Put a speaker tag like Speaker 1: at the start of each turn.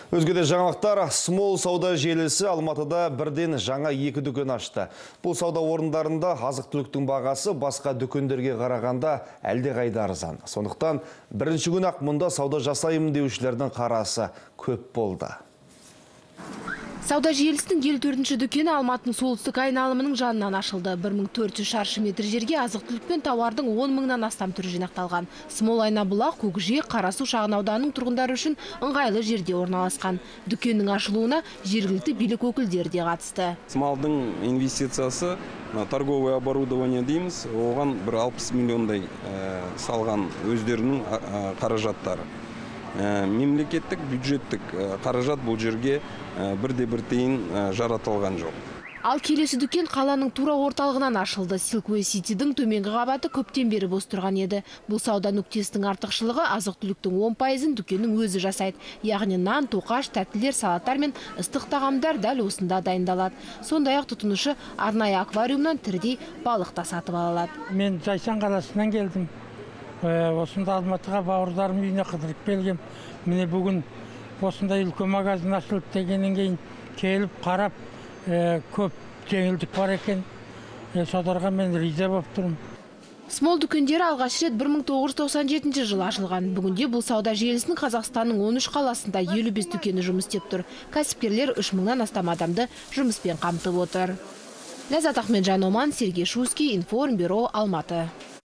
Speaker 1: Өзгеде жаңалықтар, Small сауда желісі Алматыда бірден жаңа 2 дүкен ашты. Бұл сауда орындарында азық-түліктің бағасы басқа дүкендерге қарағанда әлдеқайда арзан. Сондықтан бірінші күн-ақ мұнда сауда жасаймын деушілердің қарасы көп болды.
Speaker 2: Сауда желісінің 54-ші дүкені Алматының солтүстік айналымының жанынан ашылды. 1400 шаршы метр жерге азық-түлік пен тауардың 10 мыңнан астам түрі жинақталған. Смол Айнабұлақ, Көкжиек, Қарасу шағын ауданының тұрғындары үшін ыңғайлы жерде орналасқан. Дүкеннің ашылуына жергілікті билік өкілдері де қатысты.
Speaker 3: Смалдың инвестициясы торговое оборудование дейміз, оған 60 миллиондай салған өздерінің қаражаттары. Мемлекеттік бюджеттік қаражат бұл жерге бірде-бір тиын жаратылған жоқ.
Speaker 2: Ал келесі дүкен қаланың тура орталығынан ашылды. Silkway City'дің төменгі қабаты көптен бері бос тұрған еді. Бұл сауда нүктесінің артықшылығы азық-түліктің 10%-ын дүкеннің өзі жасайды. Яғни нан, тоқаш, тәттілер, салаттар мен ыстық тағамдар дәл осында дайындалады. Сондай-ақ тұтынушы арнайы аквариумнан тірідей балық та сатып алады.
Speaker 4: Мен Жайсан қаласынан келдім. Осында Алматыға бауырдарым үйіне қыдырып келгем. Міне бүгін осындай үлкен магазин ашылып дегеннен кейін келіп қарап, көп жеңілдік бар екен. Содарға мен риза болып тұрмын.
Speaker 2: Смол дүкендері алғаш рет 1997 жылы ашылған. Бүгінде бұл сауда желісінің Қазақстанның 13 қаласында 55 дүкені жұмыс істеп тұр. Кәсіпкерлер 3 мыңнан астам адамды жұмыспен қамтып отыр. Ләззат Ахметжан, Оман, Сергей Шуйский, Информбюро, Алматы.